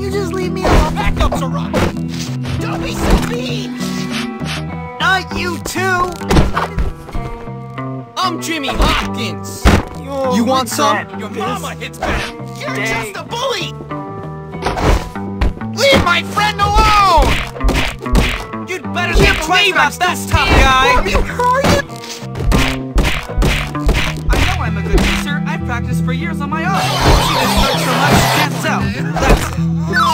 you just leave me alone? Backups are up! Don't be so mean! Not you too! I'm Jimmy Hopkins! You want some? Your mama hits back! You're just a bully! Leave my friend alone! You'd better Can't play about this tough guy! I know I'm a good racer. I've practiced for years on my own. She just hurts so much, can't tell. That's...